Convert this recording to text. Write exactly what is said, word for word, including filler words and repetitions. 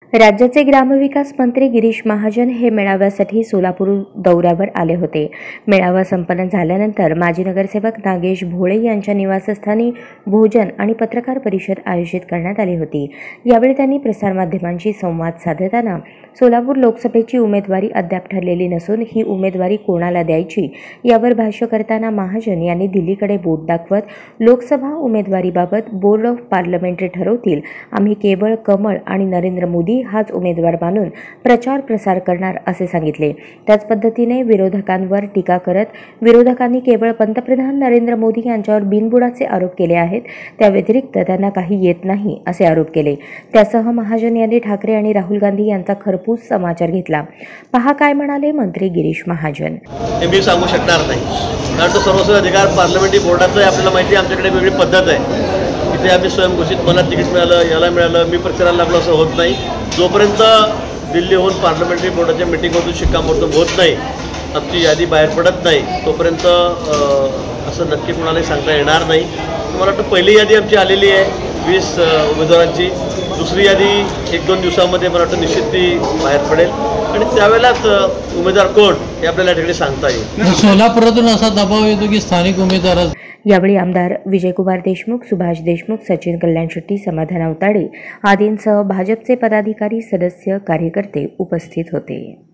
राज्याचे ग्रामविकास मंत्री गिरीश महाजन हे मेळाव्यासाठी सोलापूर दौऱ्यावर आले होते। मेळावा संपन्न झाल्यानंतर माजी नगरसेवक नागेश भोळे यांच्या निवासस्थानी भोजन आणि पत्रकार परिषद आयोजित करण्यात आली होती। यावेळी त्यांनी प्रसारमाध्यमांशी संवाद साधताना सोलापूर लोकसभेची उमेदवारी अद्याप ठरलेली नसून ही उमेदवारी कोणाला द्यायची यावर भाष्य करताना महाजन यांनी दिल्लीकडे बोट दाखवत लोकसभा उमेदवारीबाबत बोर्ड ऑफ पार्लमेंटरी ठरवतील, आम्ही केवळ कमळ आणि नरेंद्र मोदी हाच उमेदवार मानून प्रचार प्रसार करणार असे सांगितले। त्याच पद्धतीने विरोधकांवर टीका करत विरोधकांनी केवळ पंतप्रधान नरेंद्र मोदी यांच्यावर बिनबुडाचे आरोप केले आहेत, त्या व्यतिरिक्त त्यांना काही येत नाही असे आरोप केले। त्यासह महाजन यांनी ठाकरे आणि राहुल गांधी यांचा खरपूस समाचार घेतला। पहा काय म्हणाले मंत्री गिरीश महाजन। हे मी सांगू शकणार नाही, कारण तो सर्वस्व अधिकार पार्लमेंटरी बोर्डाचा आहे। आपल्याला माहिती आहे आमच्याकडे वेगळी पद्धत आहे, इथे आम्ही स्वयंघोषित मला तिकीट मिळालं, याला मिळालं, मी प्रचाराला लागलो असं होत नाही। जोपर्यंत दिल्लीहून पार्लमेंटरी बोर्डाच्या मिटिंगमधून शिक्कामोर्तब होत नाही, आमची यादी बाहेर पडत नाही, तोपर्यंत असं नक्की कोणालाही सांगता येणार नाही। मला वाटतं पहिली यादी आमची आलेली आहे वीस उमेदवारांची, दुसरी यादी एक दोन दिवसामध्ये मला वाटतं निश्चित ती बाहेर पडेल आणि त्यावेळेलाच उमेदवार कोण हे आपल्याला ठिकाणी सांगता येईल। सोलापुरातून असा दबाव येतो की स्थानिक उमेदवार। यावेळी आमदार विजयकुमार देशमुख, सुभाष देशमुख, सचिन कल्याण शेट्टी, समाधान अवताडे आदींसह भाजपचे पदाधिकारी, सदस्य, कार्यकर्ते उपस्थित होते।